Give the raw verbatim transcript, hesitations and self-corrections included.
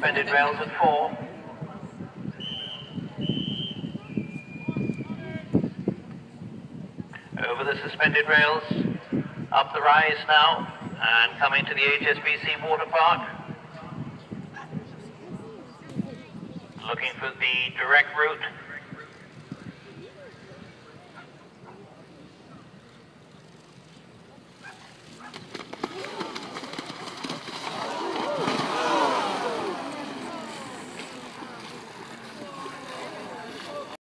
suspended rails at four. Over the suspended rails, up the rise now, and coming to the H S B C water park. Looking for the direct route